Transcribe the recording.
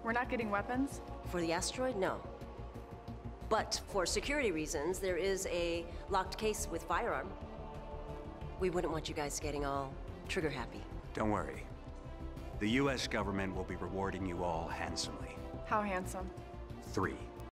We're not getting weapons? For the asteroid, no. But for security reasons, there is a locked case with firearm. We wouldn't want you guys getting all trigger happy. Don't worry. The US government will be rewarding you all handsomely. How handsome? 3.